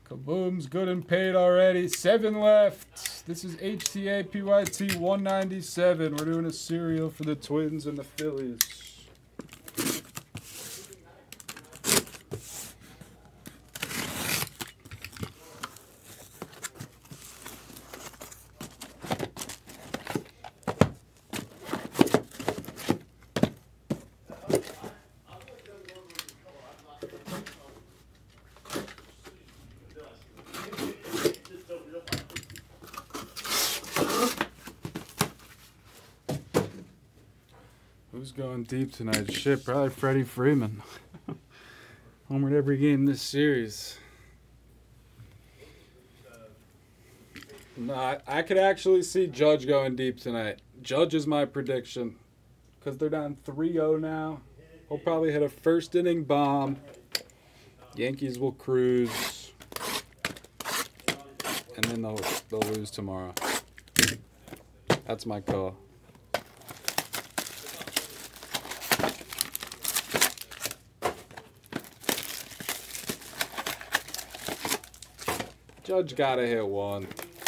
Kaboom's good and paid already. 7 left. This is HTA PYT 197. We're doing a serial for the Twins and the Phillies. Who's going deep tonight? Shit, probably Freddie Freeman. Homered every game this series. No, I could actually see Judge going deep tonight. Judge is my prediction. Because they're down 3-0 now. He'll probably hit a first inning bomb. Yankees will cruise. And then they'll lose tomorrow. That's my call. Judge gotta hit one.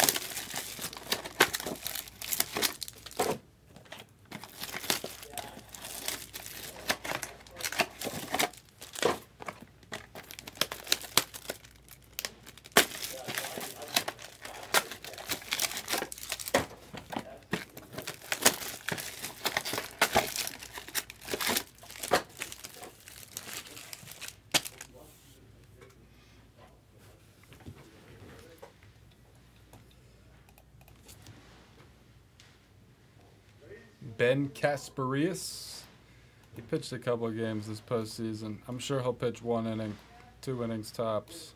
Ben Kasperius. He pitched a couple of games this postseason. I'm sure he'll pitch 1 inning, 2 innings tops.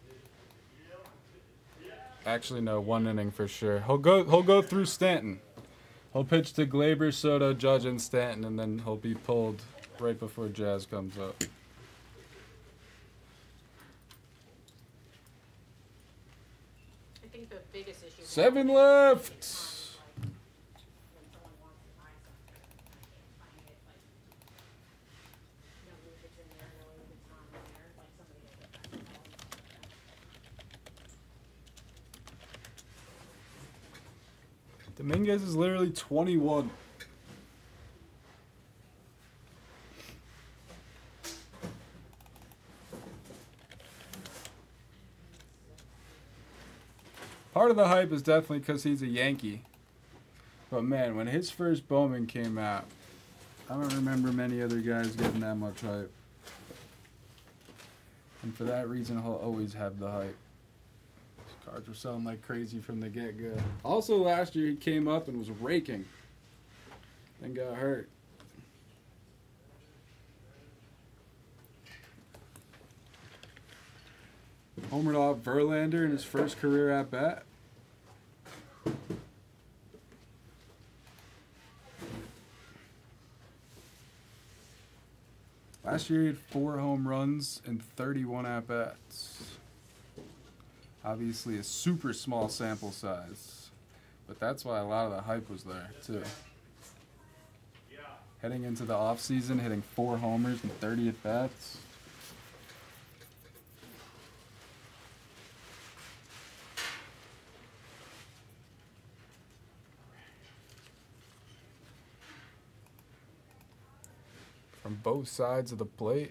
Actually, no, 1 inning for sure. He'll go through Stanton. He'll pitch to Glaber, Soto, Judge, and Stanton, and then he'll be pulled right before Jazz comes up. I think the biggest issue. 7 left. Dominguez is literally 21. Part of the hype is definitely because he's a Yankee. But man, when his first Bowman came out, I don't remember many other guys getting that much hype. And for that reason, he'll always have the hype. Cards were selling like crazy from the get-go. Also, last year he came up and was raking. Then got hurt. Homered off Verlander in his first career at-bat. Last year he had 4 home runs and 31 at-bats. Obviously a super small sample size, but that's why a lot of the hype was there too. Heading into the offseason, hitting 4 homers and 30 at-bats. From both sides of the plate.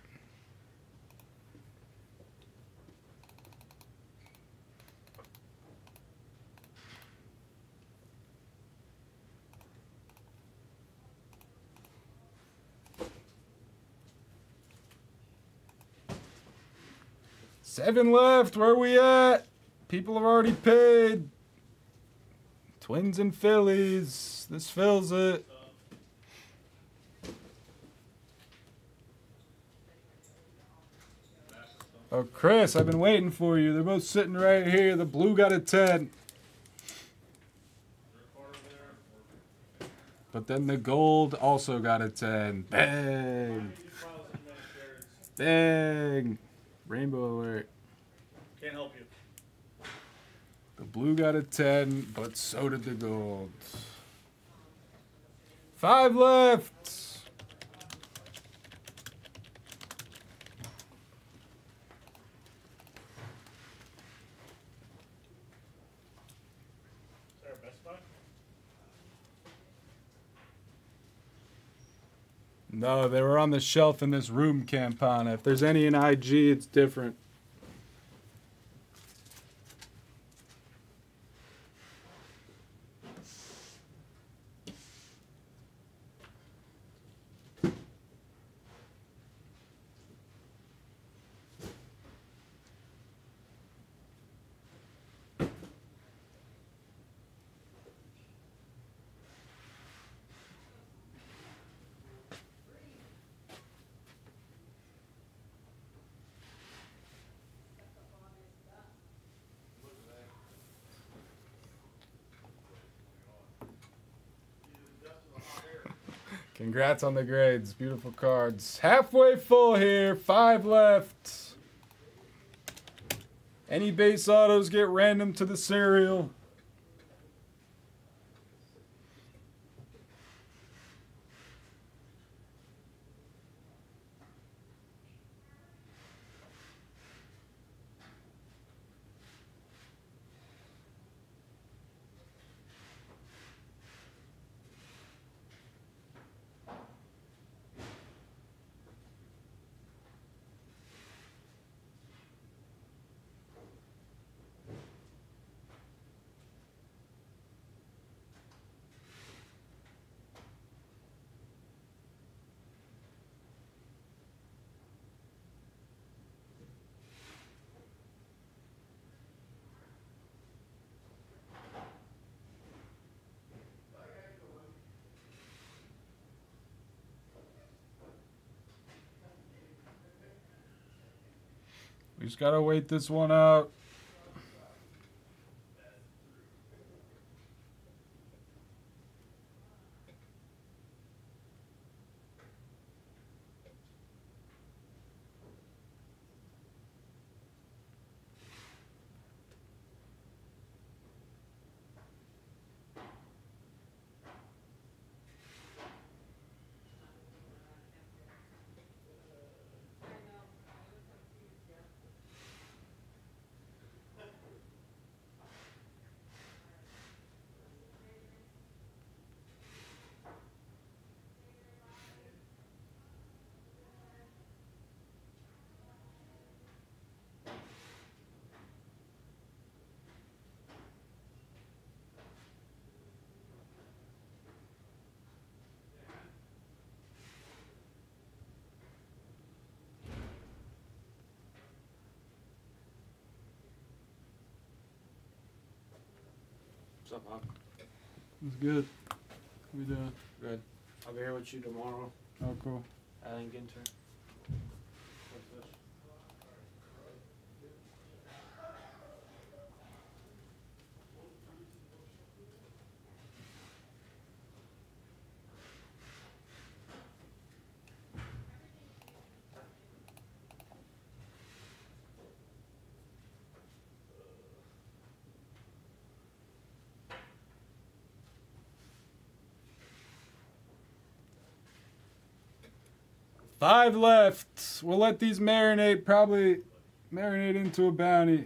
Seven left. Where are we at? People have already paid. Twins and Phillies. This fills it. Oh, Chris, I've been waiting for you. They're both sitting right here. The blue got a 10. But then the gold also got a 10. Bang. Bang. Rainbow alert. Can't help you. The blue got a 10, but so did the gold. 5 left. No, they were on the shelf in this room, Campana. If there's any in IG, it's different. Congrats on the grades. Beautiful cards. Halfway full here. 5 left. Any base autos get random to the serial. We just gotta wait this one out. What's up, Hawk? It's good. How we doing? Good. I'll be here with you tomorrow. Oh, cool. Alan Ginter. Five left. We'll let these marinate. Probably marinate into a bounty.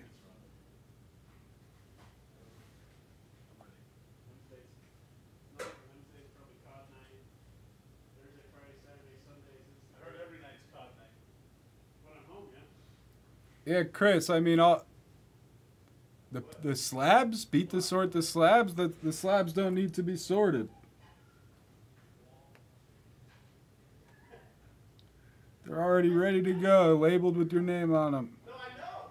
Wednesday's probably COD night. Thursday, Friday, Saturday, Sundays. I heard every night's COD night. When I'm home, yeah. Yeah, Chris. I mean, all the slabs beat the sort. The slabs. The slabs don't need to be sorted. They're already ready to go, labeled with your name on them. No, I know.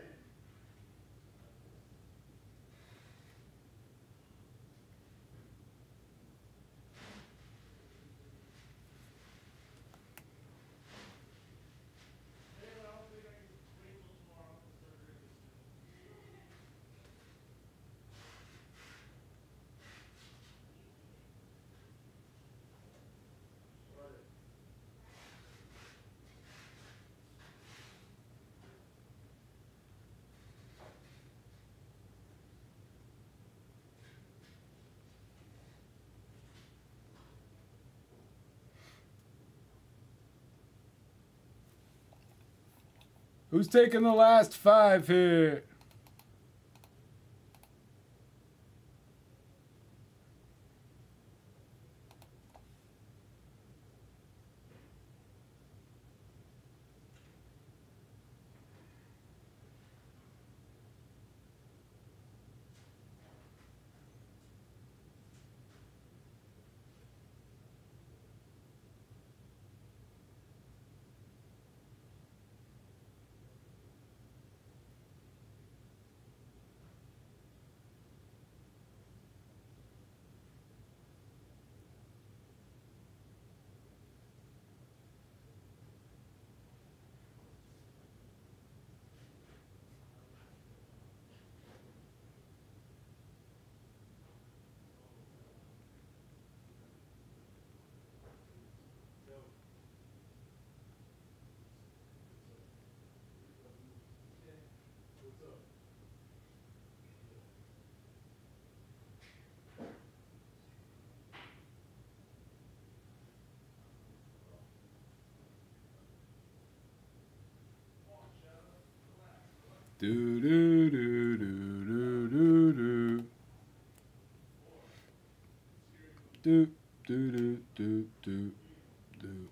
Who's taking the last 5 here? Do do do do do do do. Do do do do do do.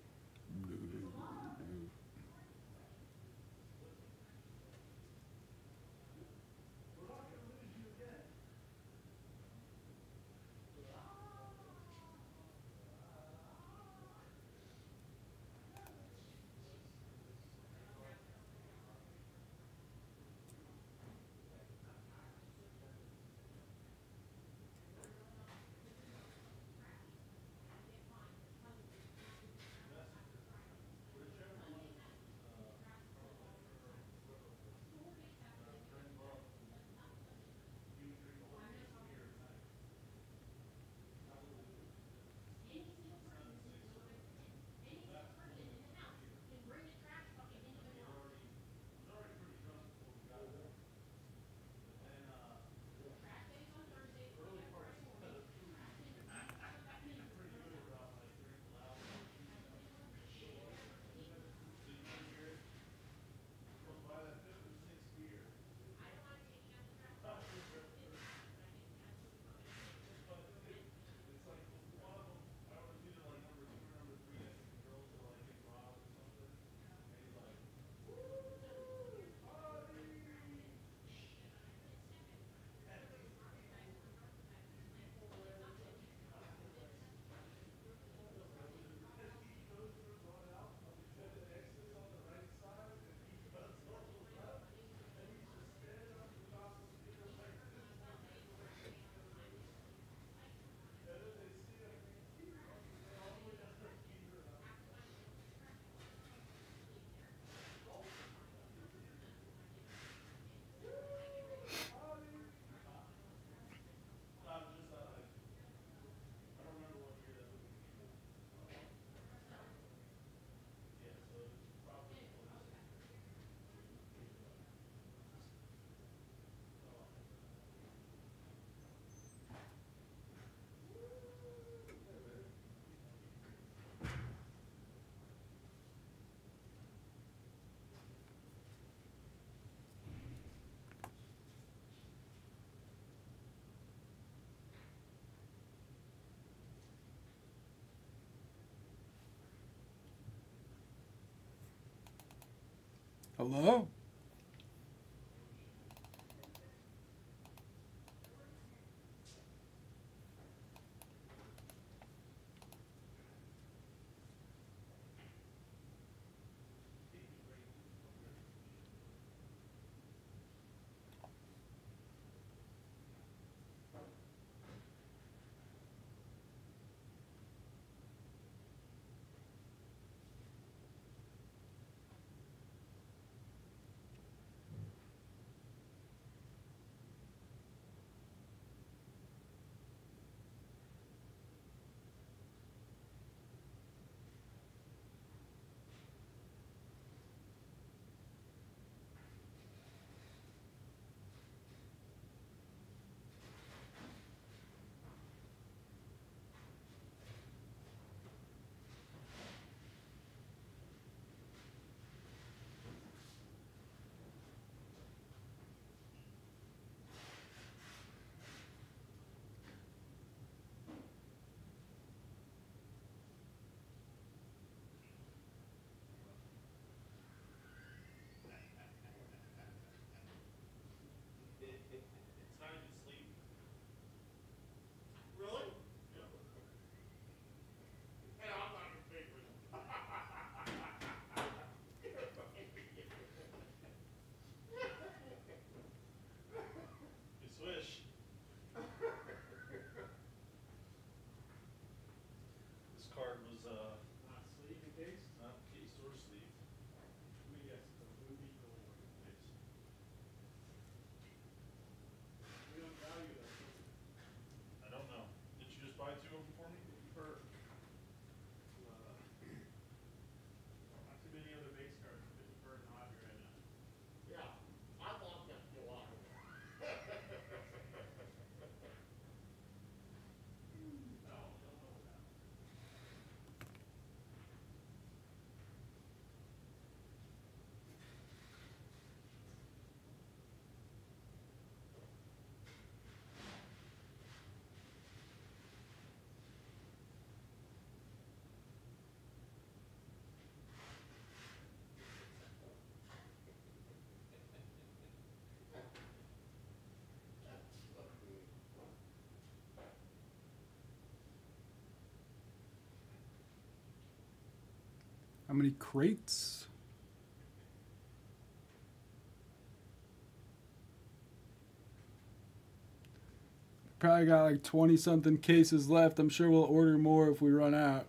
Hello? many crates? Probably got like 20 something cases left. I'm sure we'll order more if we run out.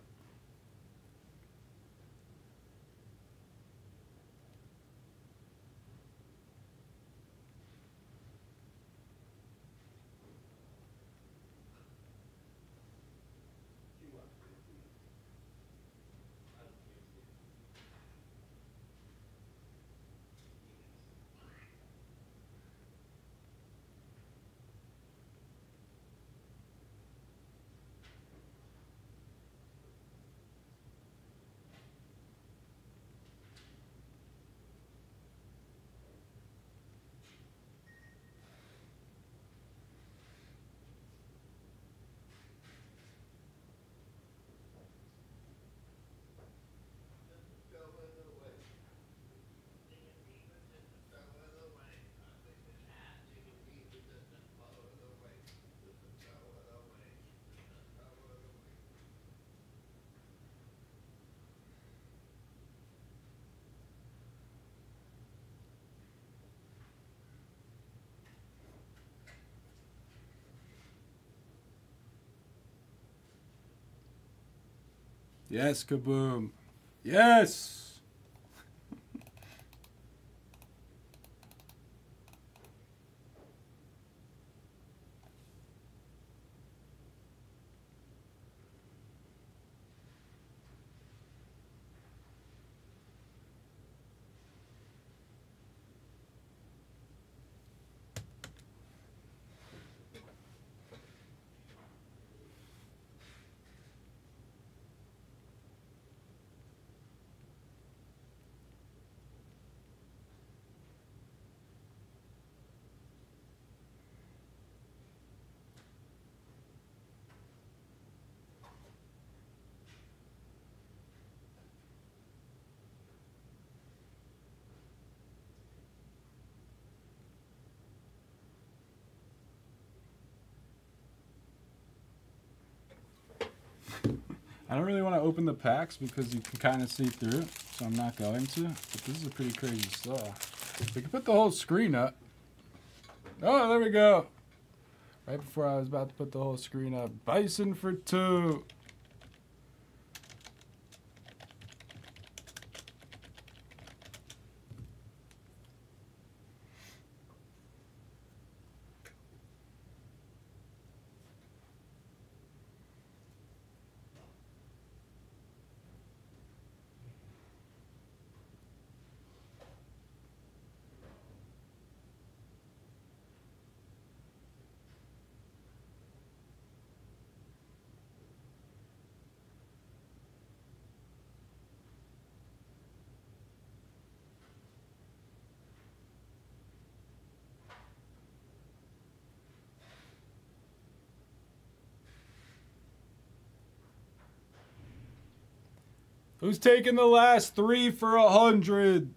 Yes, Kaboom. Yes! I don't really want to open the packs because you can kind of see through it, so I'm not going to. But this is a pretty crazy stuff. We can put the whole screen up. Oh, there we go. Right before I was about to put the whole screen up. Bison for 2. Who's taking the last 3 for 100?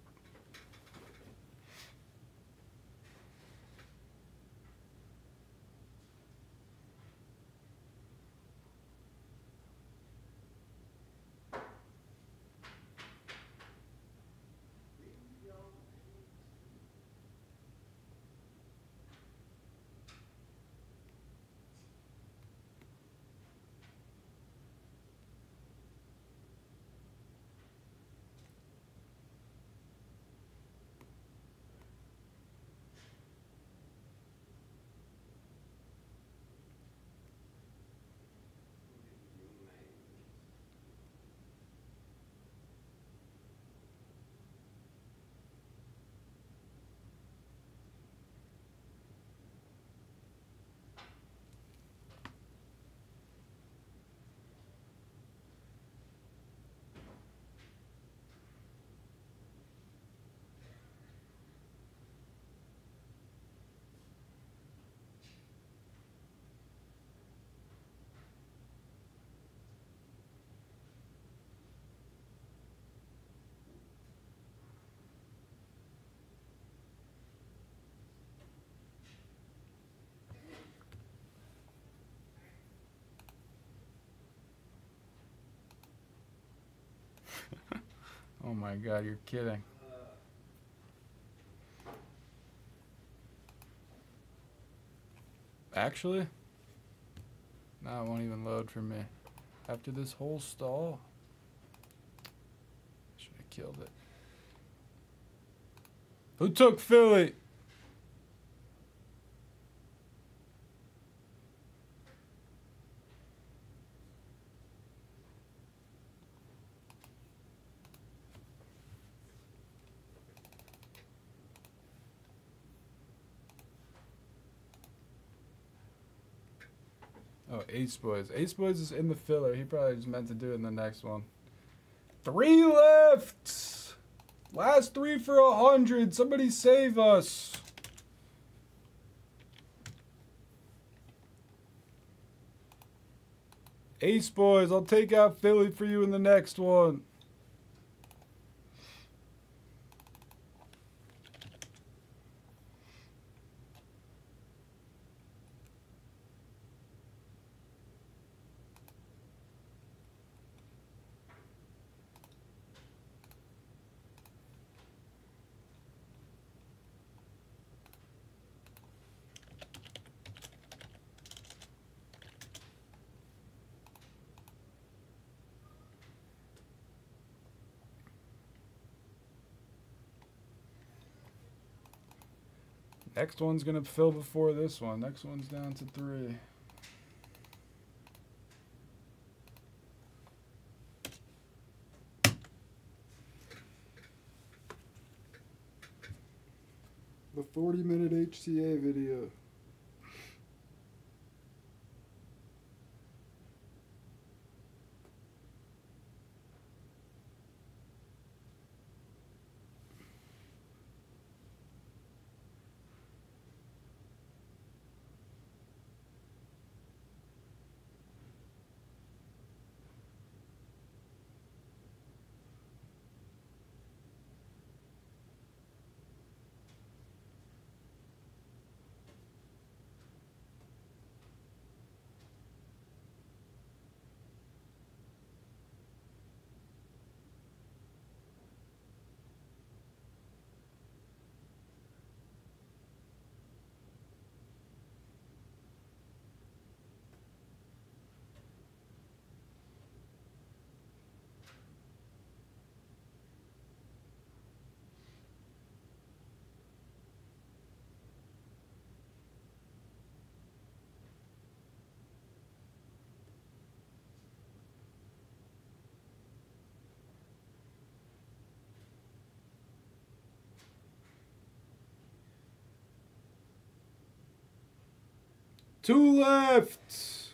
Oh my God, you're kidding. Actually? No, it won't even load for me. After this whole stall? Should have killed it. Who took Philly? Oh, Ace Boys. Ace Boys is in the filler. He probably just meant to do it in the next one. 3 left! Last 3 for 100. Somebody save us. Ace Boys, I'll take out Philly for you in the next one. Next one's gonna fill before this one. Next one's down to 3. The 40-minute HCA video. Two left.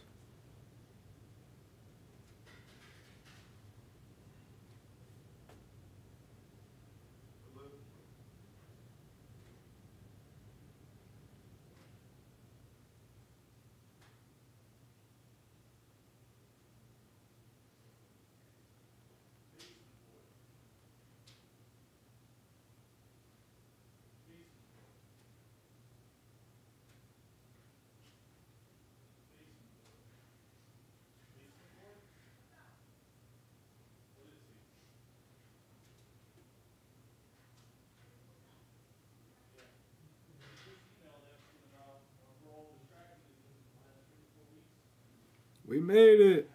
We made it.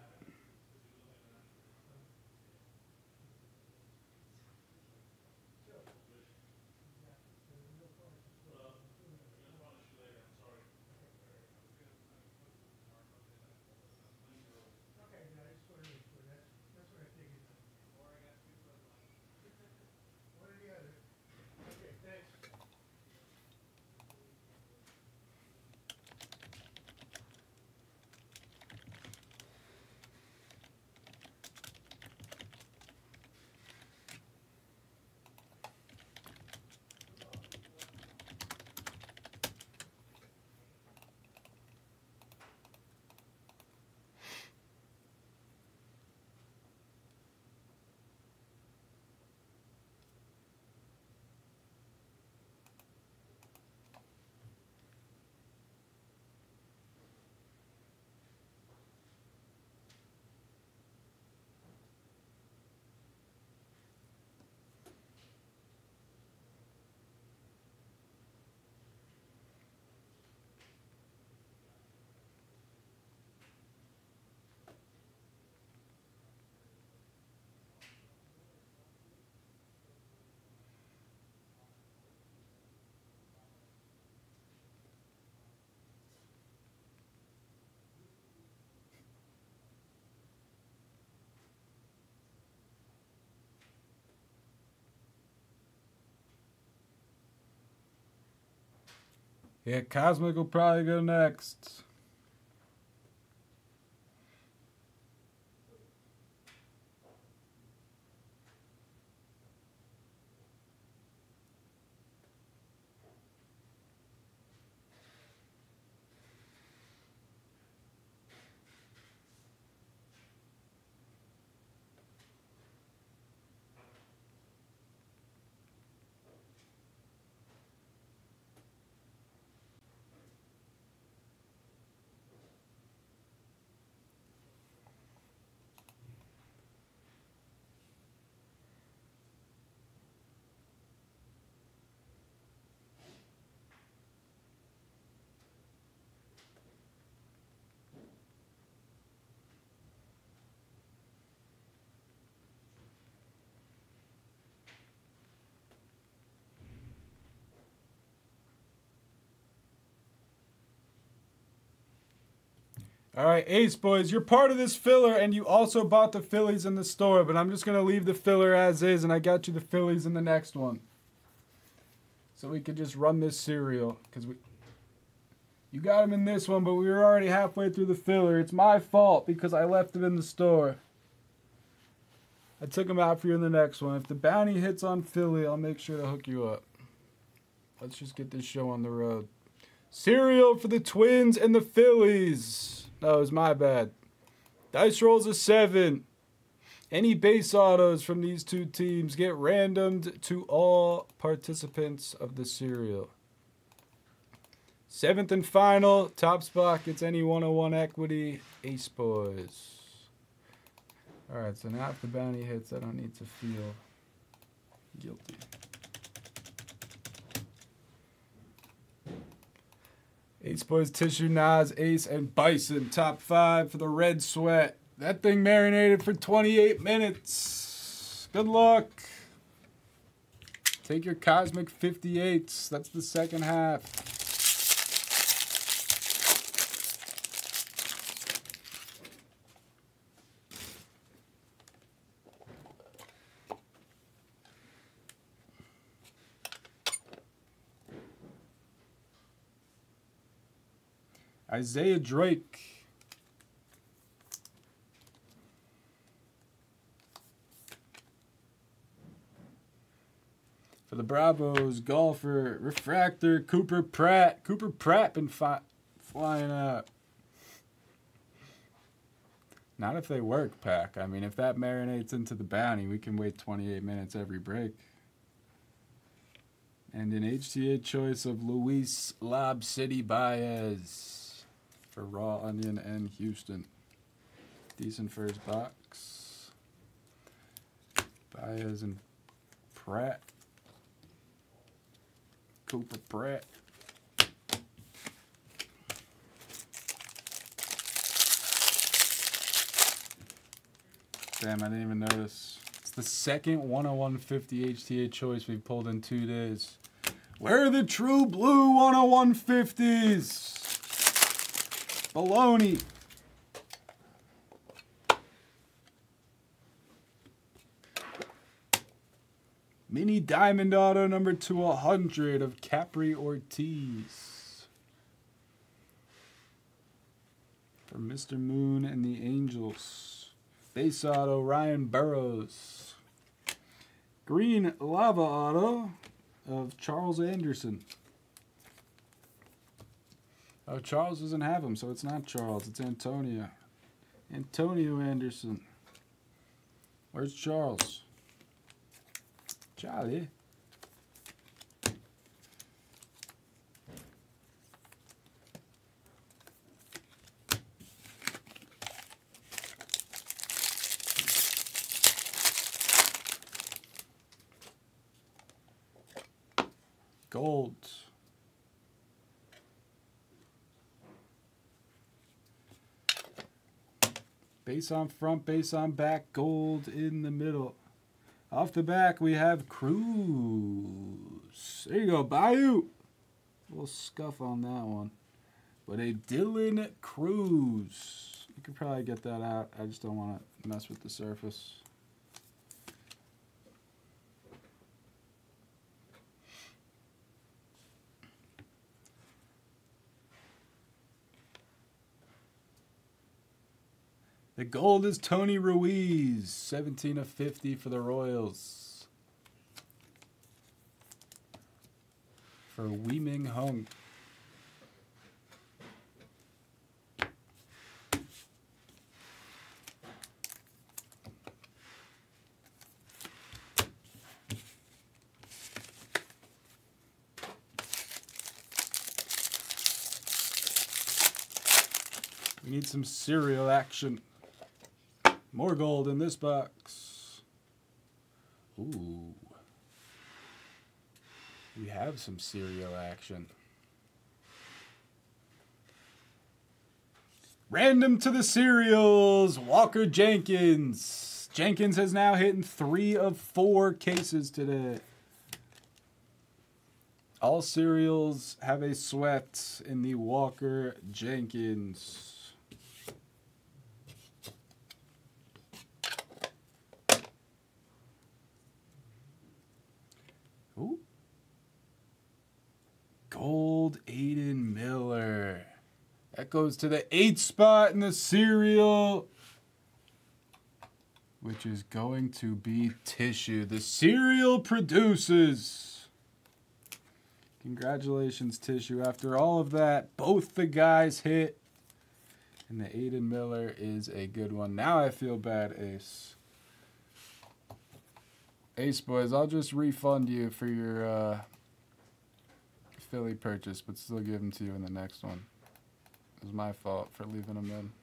Yeah, Cosmic will probably go next. All right, Ace Boys, you're part of this filler, and you also bought the Phillies in the store, but I'm just going to leave the filler as is, and I got you the Phillies in the next one. So we could just run this serial, because you got them in this one, but we were already halfway through the filler. It's my fault, because I left it in the store. I took them out for you in the next one. If the bounty hits on Philly, I'll make sure to hook you up. Let's just get this show on the road. Cereal for the Twins and the Phillies. No, it was my bad. Dice rolls a 7. Any base autos from these two teams get randomed to all participants of the serial. 7th and final. Top spot gets any 101 equity. Ace Boys. Alright, so now if the bounty hits, I don't need to feel guilty. Ace Boys, Tissue, Nas, Ace, and Bison. Top 5 for the Red Sweat. That thing marinated for 28 minutes. Good luck. Take your Cosmic 58s. That's the second half. Isaiah Drake. For the Bravos, Golfer, Refractor, Cooper Pratt. Cooper Pratt been flying out. Not if they work, Pack. I mean, if that marinates into the bounty, we can wait 28 minutes every break. And an HTA choice of Luis Lob City Baez for Raw Onion and Houston. Decent first box. Baez and Pratt. Cooper Pratt. Damn, I didn't even notice. It's the second 10150 HTA choice we've pulled in 2 days. Where are the true blue 10150s? Baloney. Mini Diamond Auto number 200 of Capri Ortiz. For Mr. Moon and the Angels. Base Auto Ryan Burroughs. Green Lava Auto of Charles Anderson. Oh, Charles doesn't have him, so it's not Charles. It's Antonio. Antonio Anderson. Where's Charles? Charlie. Gold. Base on front, base on back, gold in the middle. Off the back, we have Cruz. There you go, Bayou. A little scuff on that one. But a Dylan Cruz. You could probably get that out. I just don't want to mess with the surface. The gold is Tony Ruiz, 17 of 50 for the Royals. For Wei Ming Hung. We need some serial action. More gold in this box. Ooh. We have some serial action. Random to the serials. Walker Jenkins. Jenkins has now hit in 3 of 4 cases today. All serials have a sweat in the Walker Jenkins. Ooh. Gold Aiden Miller. That goes to the 8th spot in the serial, which is going to be Tissue. The serial produces. Congratulations, Tissue. After all of that, both the guys hit. And the Aiden Miller is a good one. Now I feel bad, Ace. Ace boys, I'll just refund you for your Philly purchase, but still give them to you in the next one. It was my fault for leaving them in.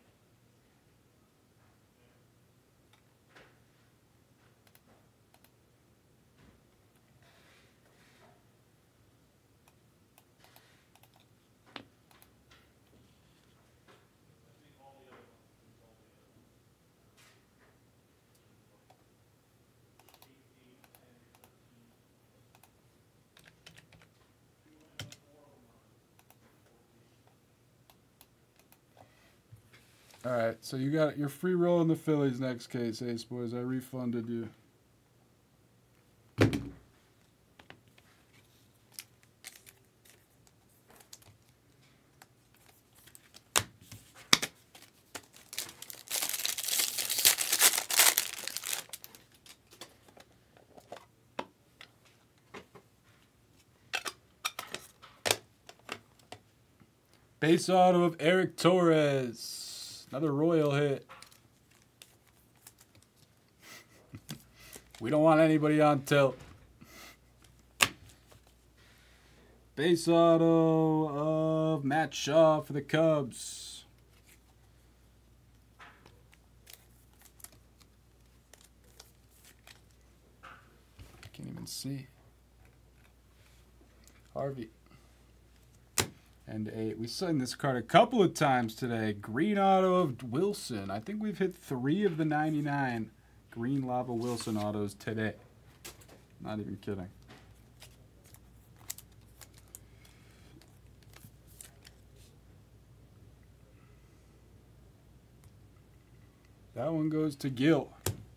All right, so you got your free roll in the Phillies next case, Ace boys. I refunded you. Base auto of Eric Torres. Another Royal hit. We don't want anybody on tilt. Base auto of Matt Shaw for the Cubs. Can't even see. Harvey. And we signed this card a couple of times today. Green auto of Wilson. I think we've hit 3 of the 99 green Lava Wilson autos today. Not even kidding. That one goes to Gil.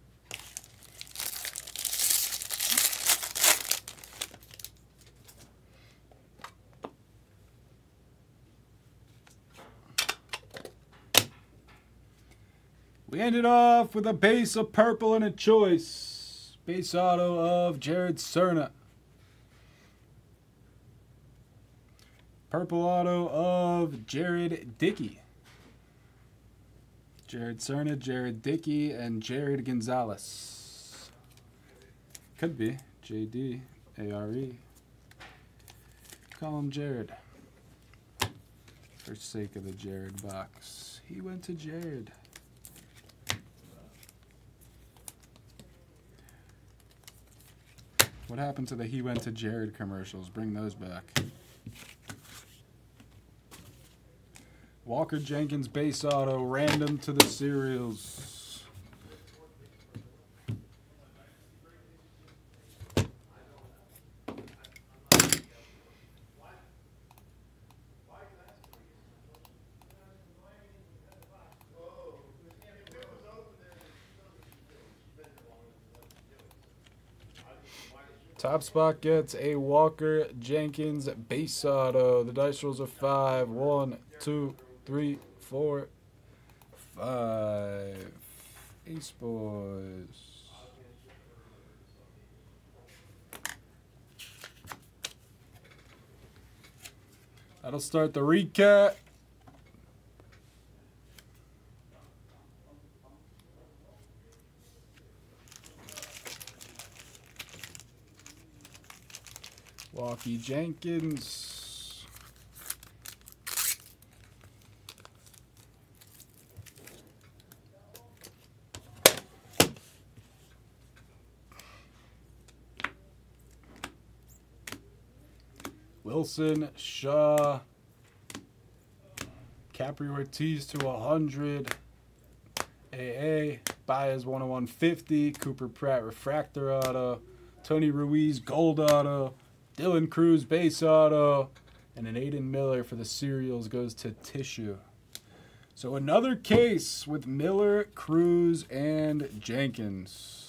We ended off with a base of purple and a choice. Base auto of Jared Cerna. Purple auto of Jared Dickey. Jared Cerna, Jared Dickey, and Jared Gonzalez. Could be JD, ARE. Call him Jared. For sake of the Jared box. He went to Jared. What happened to the He Went to Jared commercials? Bring those back. Walker Jenkins base auto, random to the serials. Top spot gets a Walker Jenkins base auto. The dice rolls are 5. 1, 2, 3, 4, 5. Ace Boys. That'll start the recap. Walkie Jenkins. Wilson, Shaw, Capri Ortiz to 100, AA, Baez 10150, Cooper Pratt Refractor Auto, Tony Ruiz Gold Auto, Dylan Cruz Base Auto, and an Aiden Miller for the Cereals goes to Tissue. So another case with Miller, Cruz, and Jenkins.